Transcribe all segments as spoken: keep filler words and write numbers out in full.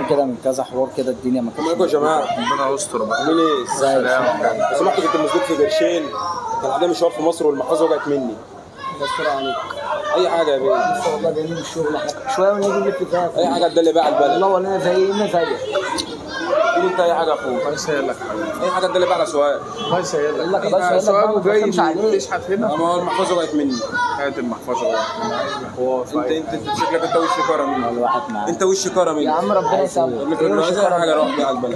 زمان كده من كذا حوار كده الدنيا ما كانتش. معاكم يا جماعه، ربنا يستر بقى. عاملين ايه؟ ازاي؟ لو سمحت كنت مسدود في قرشين، كان عندي مشوار في مصر والمحفظه وجعت مني. بستر عليك. اي حاجه يا بيه. لسه والله جايين من الشغل احنا شويه ونيجي نلف فيها. اي حاجه تدلي بقى على البلد. والله ولا زينا زيك. قول انت اي حاجه يا اخويا. الله يسهل لك حبيبي. اي حاجه تدلي بقى على سؤال. الله يسهل لك. لك بس سؤال وجاي تشحت هنا. ما هو المحفظه وجعت مني. هات المحفظه بقى. انت انت انت شكلك انت وش كرم. الواحد معاه. انت وش كرم. يا عم ربنا يسامحك. اي حاجه روح بيها على البلد.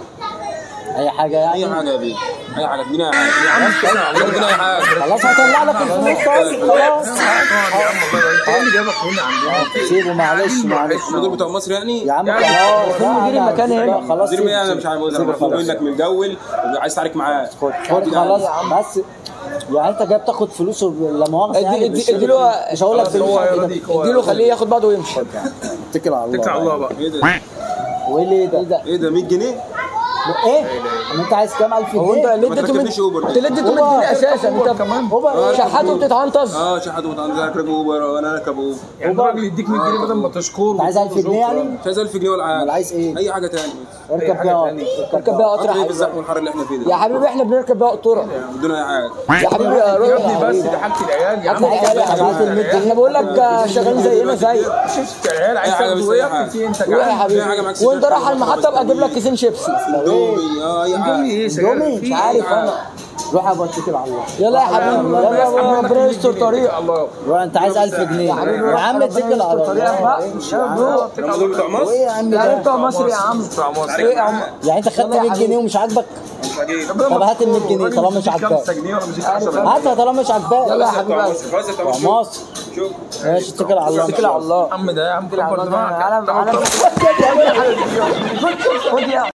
اي حاجه يعني. اي حاجه يا بيه. اي حاجه اديني اي حاجه. يا عم اديني اي حاجه. خلاص هطلع لك الفلوس خلاص. خلاص يا عم والله انت ايه اللي جابك هنا عندنا؟ سيبه معلش معلش. المدير بتاع مصر يعني؟ يا عم خلاص مدير المكان هنا خلاص. مدير مين؟ انا مش عارف مطلوب منك متجول وعايز تعارك معاه. خد خد خلاص بس. يعني انت جاي بتاخد فلوس لا مؤاخذه يعني. ادي له مش هقول لك ادي له خليه ياخد بعضه ويمشي. اتكل على الله. اتكل على الله بقى. ايه ده؟ وايه اللي ايه ده؟ ايه ده مية جنيه؟ ايه؟ انت عايز كام الف جنيه؟ هو انت اللي ما اديته تركبنيش اوبر. انت اللي اديته مية جنيه اساسا انت كمان شحاته وبتتعنطز. اه شحات وبتعنطز. اركب اوبر وانا اركب اوبر. يعني الراجل يديك مية جنيه بدل ما تشكره. انت عايز الف جنيه يعني؟ مش عايز الف جنيه ولا حاجه. امال عايز ايه؟ اي حاجه ثانيه. اركب بيها اركب بيها قطر. قطر ايه في الزحمه والحر اللي احنا فيه ده؟ يا حبيبي احنا بنركب بيها قطوره. بدون اي حاجه. يا حبيبي يا روح ابني بس دي حاجه العيال يا عم. احنا بقول لك شغالين زينا زي شفت العيال عايز تاخدوا ايه في انت روح يا حبيبي. وانت رايح على المحطه ابقى اجيب لك كيسين شيبسي. اندومي. اه اي حاجه. دومي مش عارف انا. روح ابقى اتكل على الله. يلا يا حبيبي يلا ربنا يستر طريق. الله روح انت عايز الف جنيه يا عم اتكل على الله. المدير بتاع مصر؟ ايه يا عم يعني ده؟ انت مصري يا عم. بتاع مصر. ايه يا عم. يعني انت خدت مية جنيه ومش عاجبك؟ مش عاجبني. طب هات ال مية جنيه طالما مش عاجباك. خمسة جنيه ولا مش عشرة؟ هاتها طالما مش عاجباك. يلا يا حبيبي خلاص يا بتاع بتاع مصر. مصر. شوف ماشي اتكل على الله. اتكل على الله. يا عم ده يا عم كبر انا دماغك. انا خد يا